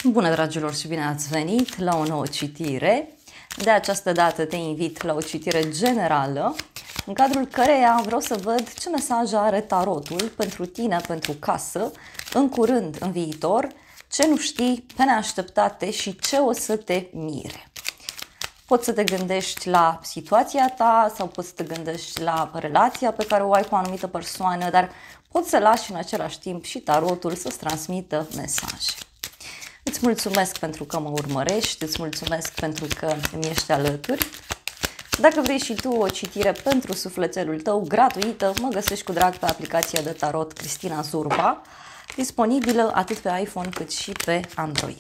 Bună, dragilor, și bine ați venit la o nouă citire. De această dată te invit la o citire generală, în cadrul căreia vreau să văd ce mesaj are tarotul pentru tine, pentru casă, în curând, în viitor, ce nu știi, pe neașteptate și ce o să te mire. Poți să te gândești la situația ta sau poți să te gândești la relația pe care o ai cu o anumită persoană, dar poți să lași în același timp și tarotul să-ți transmită mesaje. Îți mulțumesc pentru că mă urmărești, îți mulțumesc pentru că îmi ești alături. Dacă vrei și tu o citire pentru sufletelul tău gratuită, mă găsești cu drag pe aplicația de tarot Cristina Zurba, disponibilă atât pe iPhone cât și pe Android.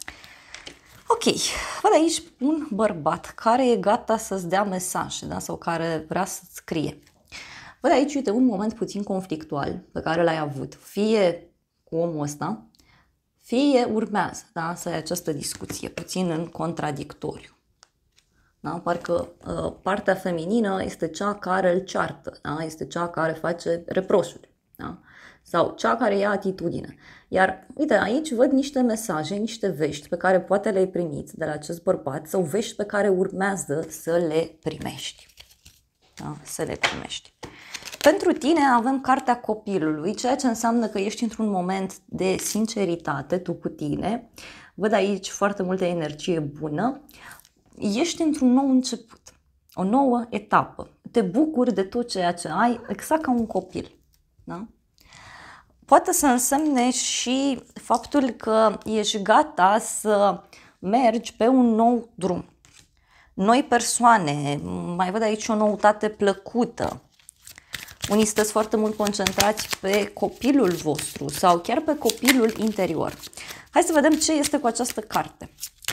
Ok, văd aici un bărbat care e gata să-ți dea mesaje, da? Sau care vrea să-ți scrie. Văd aici, uite, un moment puțin conflictual pe care l-ai avut, fie cu omul ăsta, fie urmează, da? Să ai această discuție, puțin în contradictoriu. Da? Parcă partea feminină este cea care îl ceartă, da? Este cea care face reproșuri, da? Sau cea care ia atitudine. Iar, uite, aici văd niște mesaje, niște vești pe care poate le-ai primit de la acest bărbat sau vești pe care urmează să le primești. Da? Să le primești. Pentru tine avem cartea copilului, ceea ce înseamnă că ești într-un moment de sinceritate, tu cu tine. Văd aici foarte multă energie bună. Ești într-un nou început, o nouă etapă. Te bucuri de tot ceea ce ai, exact ca un copil. Da? Poate să însemne și faptul că ești gata să mergi pe un nou drum. Noi persoane, mai văd aici o noutate plăcută. Unii sunteți foarte mult concentrați pe copilul vostru sau chiar pe copilul interior. Hai să vedem ce este cu această carte.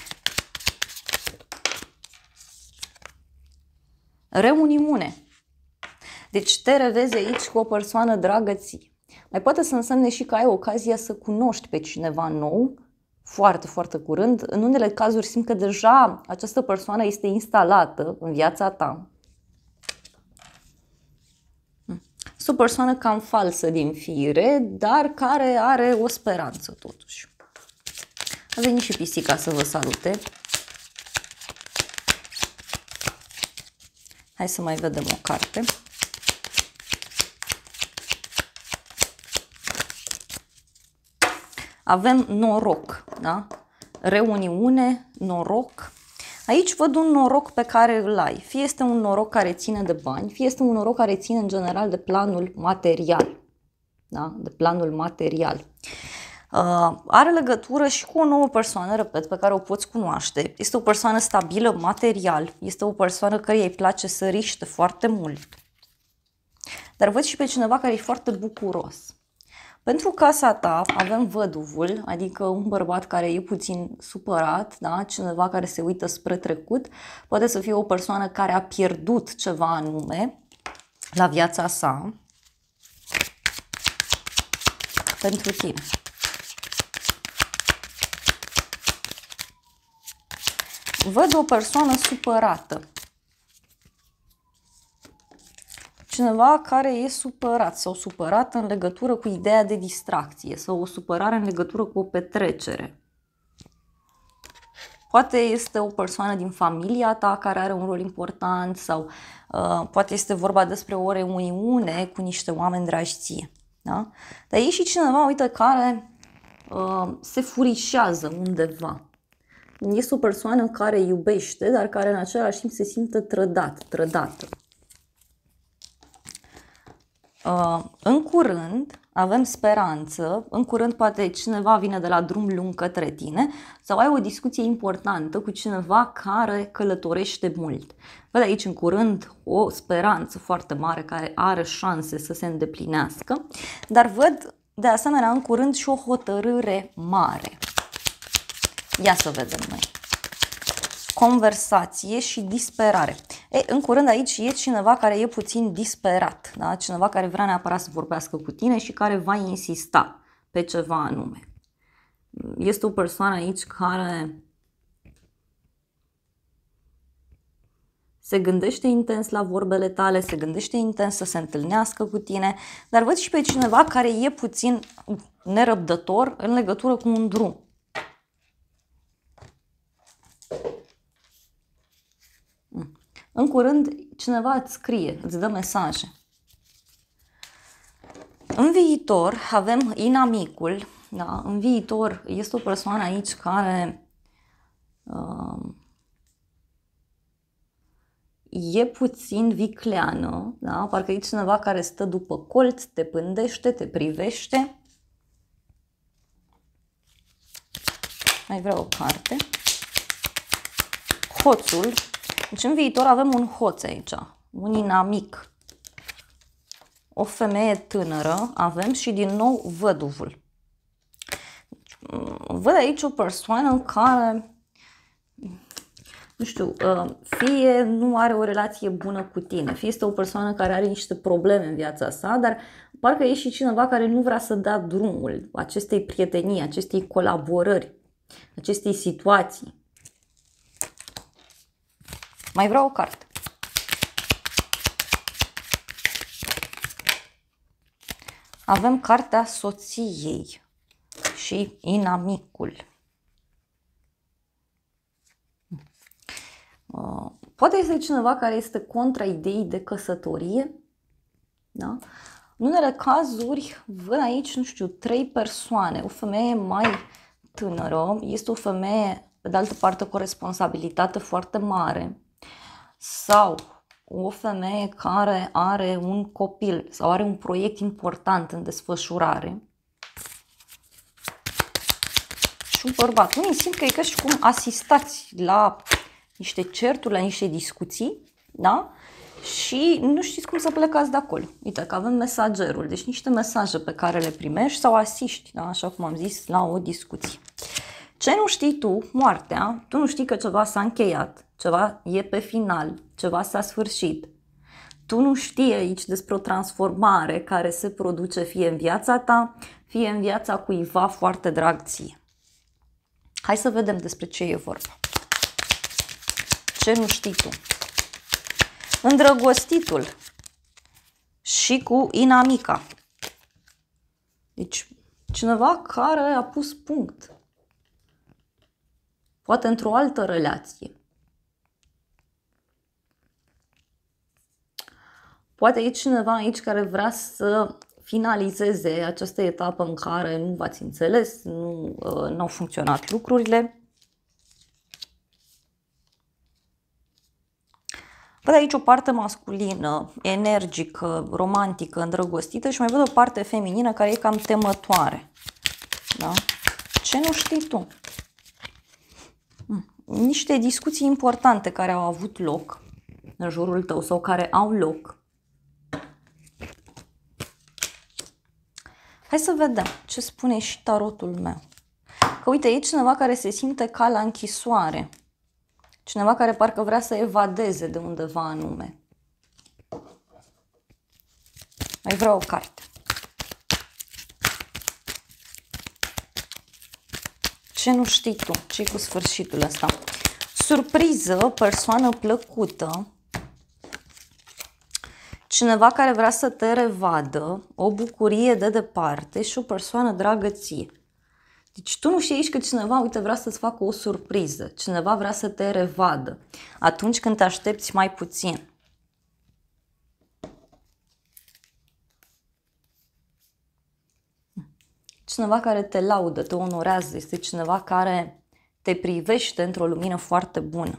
Reuniune. Deci te revezi aici cu o persoană dragă ție. Mai poate să însemne și că ai ocazia să cunoști pe cineva nou foarte, foarte curând. În unele cazuri simt că deja această persoană este instalată în viața ta. Este o persoană cam falsă din fire, dar care are o speranță totuși. A venit și pisica să vă salute. Hai să mai vedem o carte. Avem noroc, da? Reuniune, noroc. Aici văd un noroc pe care îl ai. Fie este un noroc care ține de bani, fie este un noroc care ține în general de planul material. Da? De planul material. Are legătură și cu o nouă persoană, repet, pe care o poți cunoaște. Este o persoană stabilă material, este o persoană care îi place să riște foarte mult. Dar văd și pe cineva care e foarte bucuros. Pentru casa ta avem văduvul, adică un bărbat care e puțin supărat, da? Cineva care se uită spre trecut, poate să fie o persoană care a pierdut ceva anume la viața sa. Pentru tine. Văd o persoană supărată. Cineva care e supărat sau supărată în legătură cu ideea de distracție sau o supărare în legătură cu o petrecere. Poate este o persoană din familia ta care are un rol important sau poate este vorba despre o reuniune cu niște oameni dragi ție. Da? Dar e și cineva, uite, care se furișează undeva. Este o persoană care iubește, dar care în același timp se simte trădată. În curând avem speranță, în curând poate cineva vine de la drum lung către tine sau ai o discuție importantă cu cineva care călătorește mult. Văd aici în curând o speranță foarte mare care are șanse să se îndeplinească, dar văd de asemenea în curând și o hotărâre mare. Ia să vedem noi. Conversație și disperare. În curând aici e cineva care e puțin disperat, da? Cineva care vrea neapărat să vorbească cu tine și care va insista pe ceva anume. Este o persoană aici care se gândește intens la vorbele tale, se gândește intens să se întâlnească cu tine, dar văd și pe cineva care e puțin nerăbdător în legătură cu un drum. În curând cineva îți scrie, îți dă mesaje. În viitor avem inamicul, da? În viitor este o persoană aici care e puțin vicleană, da? Parcă e cineva care stă după colț, te pândește, te privește. Mai vreau o carte. Hoțul. Deci în viitor avem un hoț aici, un inamic. O femeie tânără, avem și din nou văduvul. Văd aici o persoană care, nu știu, fie nu are o relație bună cu tine, fie este o persoană care are niște probleme în viața sa, dar parcă e și cineva care nu vrea să dea drumul acestei prietenii, acestei colaborări, acestei situații. Mai vreau o carte. Avem cartea soției și inamicul. Poate este cineva care este contra ideii de căsătorie. Da? În unele cazuri văd aici, nu știu, 3 persoane. O femeie mai tânără, este o femeie, pe de altă parte, cu o responsabilitate foarte mare. Sau o femeie care are un copil sau are un proiect important în desfășurare. Și un bărbat. Unii simt că e ca și cum asistați la niște certuri, la niște discuții, da? Și nu știți cum să plecați de acolo. Uite că avem mesagerul, deci niște mesaje pe care le primești sau asiști, da? Așa cum am zis, la o discuție. Ce nu știi tu, moartea, tu nu știi că ceva s-a încheiat, ceva e pe final, ceva s-a sfârșit. Tu nu știi aici despre o transformare care se produce fie în viața ta, fie în viața cuiva foarte drag ție. Hai să vedem despre ce e vorba. Ce nu știi tu? Îndrăgostitul și cu inamica. Deci cineva care a pus punct. Poate într-o altă relație. Poate e cineva aici care vrea să finalizeze această etapă în care nu v-ați înțeles, nu au funcționat lucrurile. Văd aici o parte masculină, energică, romantică, îndrăgostită și mai văd o parte feminină care e cam temătoare. Da? Ce nu știi tu? Niște discuții importante care au avut loc în jurul tău sau care au loc. Hai să vedem ce spune și tarotul meu. Că uite, e cineva care se simte ca la închisoare. Cineva care parcă vrea să evadeze de undeva anume. Mai vreau o carte. Ce nu știi tu? Ce-i cu sfârșitul ăsta? Surpriză, persoană plăcută. Cineva care vrea să te revadă, o bucurie de departe și o persoană dragă ție. Deci tu nu știi aici că cineva, uite, vrea să-ți facă o surpriză. Cineva vrea să te revadă atunci când te aștepți mai puțin. Cineva care te laudă, te onorează, este cineva care te privește într-o lumină foarte bună.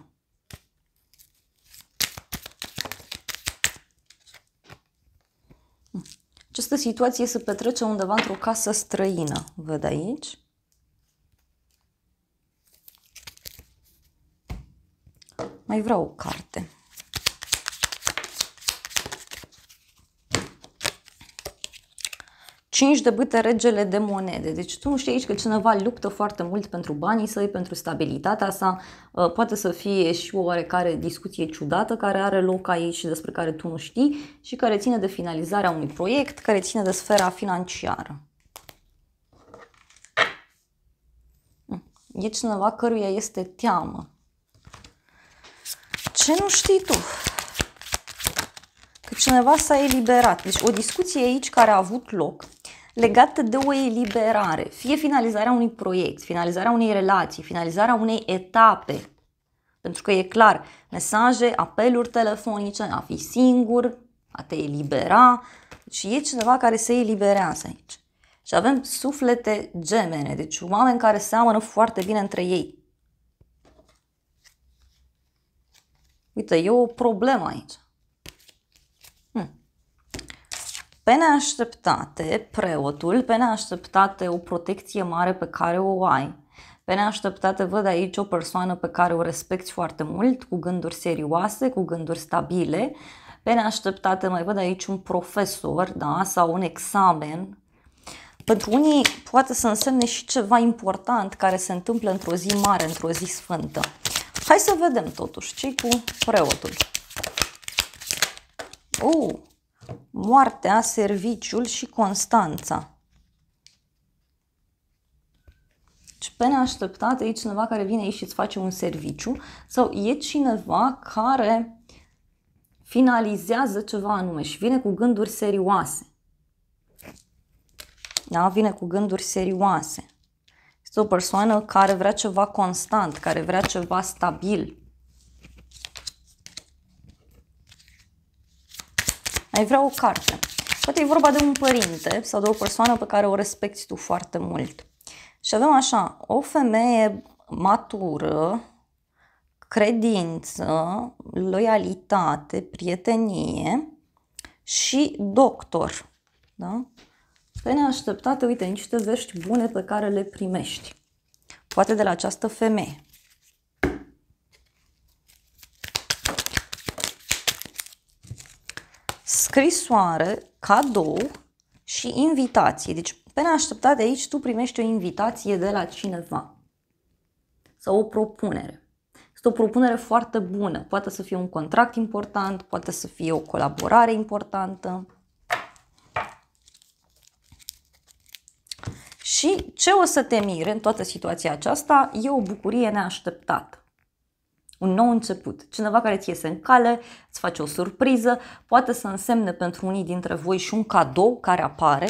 Această situație se petrece undeva într-o casă străină, văd aici. Mai vreau o carte. Cinci de bâte, regele de monede. Deci tu nu știi aici că cineva luptă foarte mult pentru banii săi, pentru stabilitatea sa. Poate să fie și o oarecare discuție ciudată care are loc aici și despre care tu nu știi și care ține de finalizarea unui proiect, care ține de sfera financiară. E cineva căruia este teamă. Ce nu știi tu? Că cineva s-a eliberat. Deci o discuție aici care a avut loc legată de o eliberare. Fie finalizarea unui proiect, finalizarea unei relații, finalizarea unei etape Pentru că e clar, mesaje, apeluri telefonice, a fi singur, a te elibera. Și e cineva care se eliberează aici. Și avem suflete gemene, deci oameni care seamănă foarte bine între ei. Uite, e o problemă aici. Pe neașteptate, preotul, pe neașteptate o protecție mare pe care o ai. Pe neașteptate văd aici o persoană pe care o respecti foarte mult, cu gânduri serioase, cu gânduri stabile. Pe neașteptate mai văd aici un profesor, da, sau un examen. Pentru unii poate să însemne și ceva important care se întâmplă într-o zi mare, într-o zi sfântă. Hai să vedem totuși ce cu preotul. Moartea, serviciul și Constanța. Și pe neașteptate e cineva care vine aici și îți face un serviciu sau e cineva care finalizează ceva anume și vine cu gânduri serioase. Da? Vine cu gânduri serioase. Este o persoană care vrea ceva constant, care vrea ceva stabil. Ai vrea o carte. Poate e vorba de un părinte sau de o persoană pe care o respecti tu foarte mult. Și avem așa, o femeie matură, credință, loialitate, prietenie și doctor. Da? Pe neașteptate, uite, niște vești bune pe care le primești. Poate de la această femeie. Scrisoare, cadou și invitație. Deci, pe neașteptate aici tu primești o invitație de la cineva. Sau o propunere. Este o propunere foarte bună. Poate să fie un contract important, poate să fie o colaborare importantă. Și ce o să te mire în toată situația aceasta e o bucurie neașteptată. Un nou început. Cineva care ți iese în cale, îți face o surpriză, poate să însemne pentru unii dintre voi și un cadou care apare.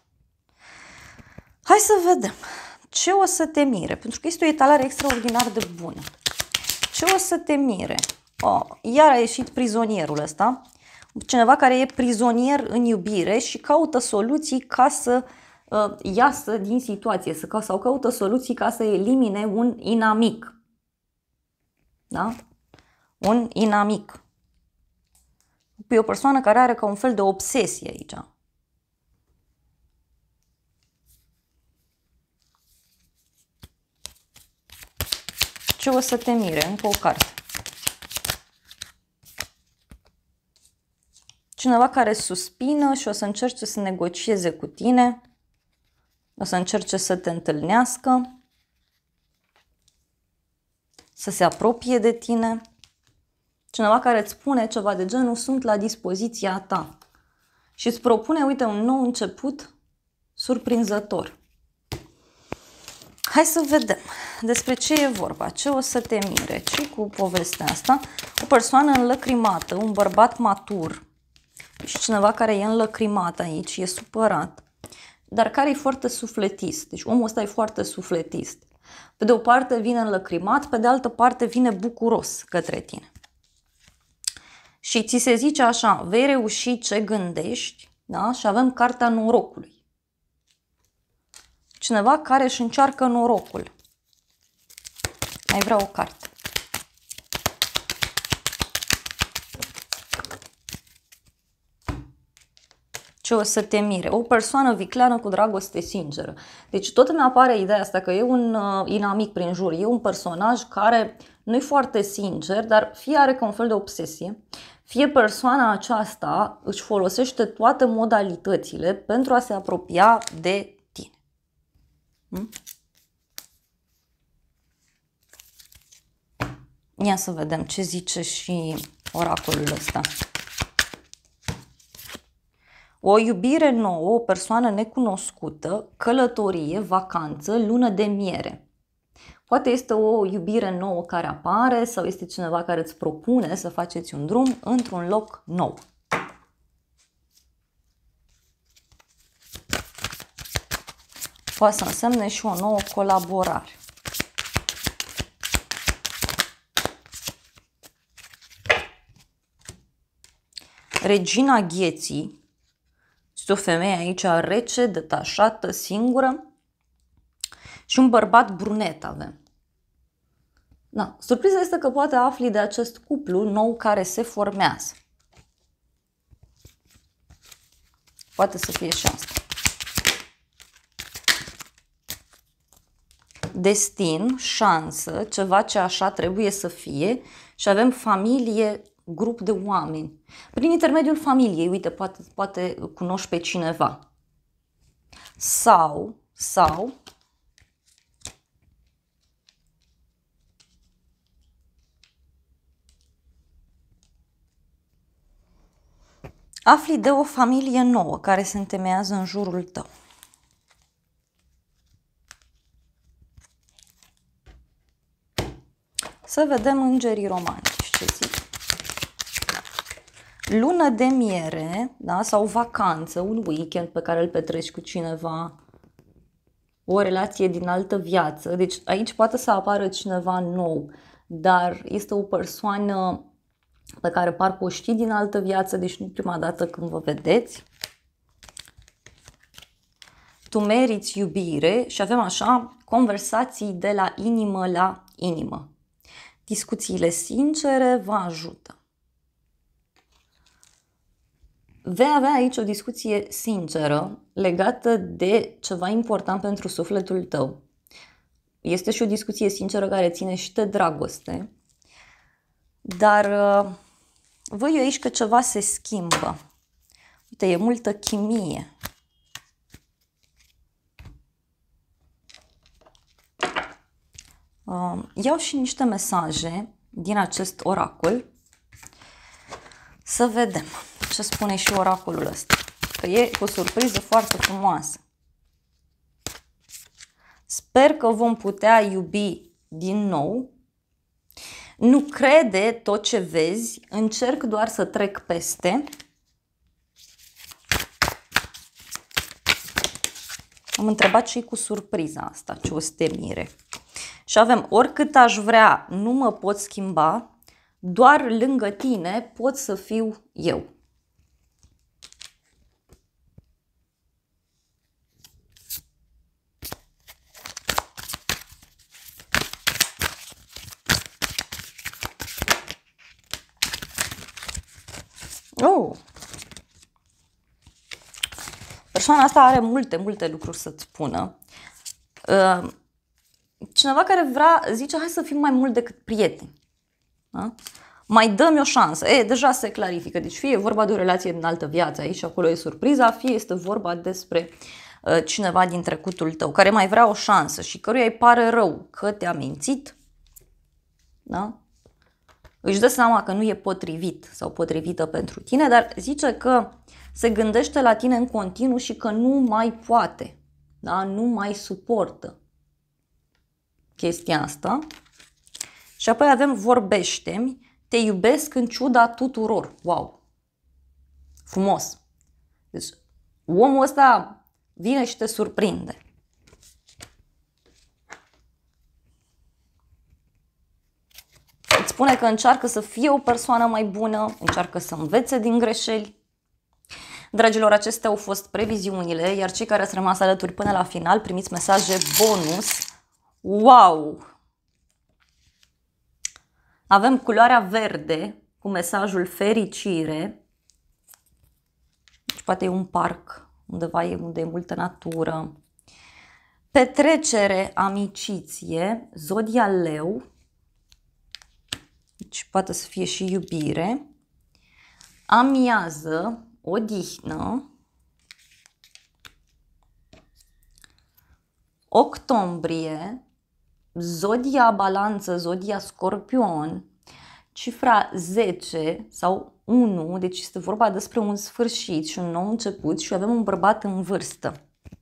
Hai să vedem ce o să te mire, pentru că este o etalare extraordinar de bună. Ce o să te mire? Iar a ieșit prizonierul ăsta. Cineva care e prizonier în iubire și caută soluții ca să iasă din situație sau caută soluții ca să elimine un inamic. Da? Un inamic. E o persoană care are ca un fel de obsesie aici. Ce o să te mire? Încă o carte. Cineva care suspină și o să încerce să negocieze cu tine. O să încerce să te întâlnească. Să se apropie de tine. Cineva care îți spune ceva de genul, sunt la dispoziția ta. Și îți propune, uite, un nou început surprinzător. Hai să vedem despre ce e vorba, ce o să te mire, ce cu povestea asta. O persoană înlăcrimată, un bărbat matur și cineva care e înlăcrimat aici, e supărat, dar care e foarte sufletist. Deci omul ăsta e foarte sufletist. Pe de o parte vine înlăcrimat, pe de altă parte vine bucuros către tine. Și ți se zice așa, vei reuși ce gândești, da? Și avem cartea norocului. Cineva care își încearcă norocul. Mai vrea o carte. Ce o să te mire? O persoană vicleană cu dragoste sinceră. Deci tot îmi apare ideea asta că e un inamic prin jur. E un personaj care nu e foarte sincer, dar fie are ca un fel de obsesie, fie persoana aceasta își folosește toate modalitățile pentru a se apropia de tine. Ia să vedem ce zice și oracolul ăsta. O iubire nouă, o persoană necunoscută, călătorie, vacanță, lună de miere. Poate este o iubire nouă care apare sau este cineva care îți propune să faceți un drum într-un loc nou. Poate să însemne și o nouă colaborare. Regina Gheții. Este o femeie aici rece, detașată, singură. Și un bărbat brunet avem. Da. Surpriza este că poate afli de acest cuplu nou care se formează. Poate să fie și asta. Destin, șansă, ceva ce așa trebuie să fie și avem familie, grup de oameni. Prin intermediul familiei, uite, poate cunoști pe cineva. Sau afli de o familie nouă care se întemeiază în jurul tău. Să vedem îngerii romantici ce zic. Lună de miere, da? Sau vacanță, un weekend pe care îl petreci cu cineva, o relație din altă viață. Deci aici poate să apară cineva nou, dar este o persoană pe care parcă o știi din altă viață, deci nu prima dată când vă vedeți. Tu meriți iubire și avem așa conversații de la inimă la inimă. Discuțiile sincere vă ajută. Vei avea aici o discuție sinceră legată de ceva important pentru sufletul tău. Este și o discuție sinceră care ține și de dragoste. Dar văd eu aici că ceva se schimbă. Uite, e multă chimie. Iau și niște mesaje din acest oracol. Să vedem ce spune și oracolul ăsta. Că e o surpriză foarte frumoasă. Sper că vom putea iubi din nou. Nu crede tot ce vezi, încerc doar să trec peste. Am întrebat și cu surpriza asta, ce o să te mire. Și avem, oricât aș vrea, nu mă pot schimba, doar lângă tine pot să fiu eu. Oh. Persoana asta are multe lucruri să-ți spună. Cineva care zice, hai să fim mai mult decât prieteni. Da? Mai dă-mi o șansă. Deja se clarifică. Deci fie e vorba de o relație din altă viață, aici acolo e surpriza, fie este vorba despre cineva din trecutul tău care mai vrea o șansă și căruia îi pare rău că te-a mințit. Da? Își dă seama că nu e potrivit sau potrivită pentru tine, dar zice că se gândește la tine în continuu și că nu mai poate, da? Nu mai suportă chestia asta. Și apoi avem vorbește-mi, te iubesc în ciuda tuturor. Wow! Frumos! Deci omul ăsta vine și te surprinde. Îți spune că încearcă să fie o persoană mai bună, încearcă să învețe din greșeli. Dragilor, acestea au fost previziunile, iar cei care ați rămas alături până la final primiți mesaje bonus. Wow! Avem culoarea verde cu mesajul fericire. Deci poate e un parc undeva unde e multă natură. Petrecere, amiciție, zodia leu. Deci poate să fie și iubire. Amiază, odihnă. Octombrie, zodia balanță, zodia scorpion, cifra 10 sau 1, deci este vorba despre un sfârșit și un nou început și avem un bărbat în vârstă.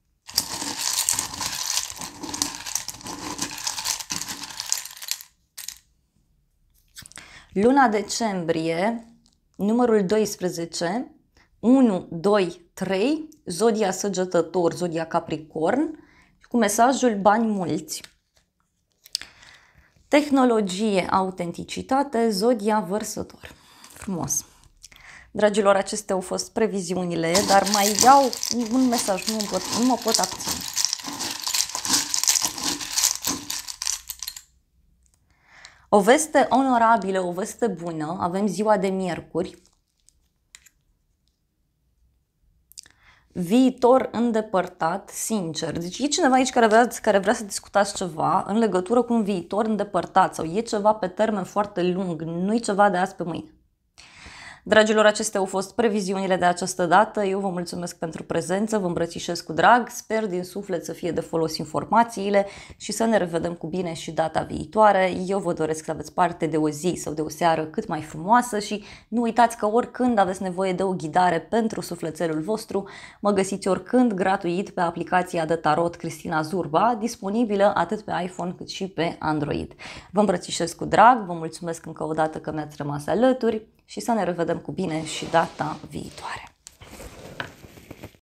Luna decembrie, numărul 12, 1, 2, 3, zodia săgetător, zodia capricorn, cu mesajul bani mulți. Tehnologie, autenticitate, zodia vărsător. Frumos. Dragilor, acestea au fost previziunile, dar mai iau un mesaj, nu mă pot abține. O veste onorabilă, o veste bună, avem ziua de miercuri. Viitor îndepărtat, sincer. Deci e cineva aici care vrea să discutați ceva în legătură cu un viitor îndepărtat sau e ceva pe termen foarte lung, nu e ceva de azi pe mâine. Dragilor, acestea au fost previziunile de această dată. Eu vă mulțumesc pentru prezență, vă îmbrățișez cu drag, sper din suflet să fie de folos informațiile și să ne revedem cu bine și data viitoare. Eu vă doresc să aveți parte de o zi sau de o seară cât mai frumoasă și nu uitați că oricând aveți nevoie de o ghidare pentru sufletelul vostru, mă găsiți oricând gratuit pe aplicația de tarot Cristina Zurba, disponibilă atât pe iPhone cât și pe Android. Vă îmbrățișez cu drag, vă mulțumesc încă o dată că mi-ați rămas alături și să ne revedem cu bine și data viitoare.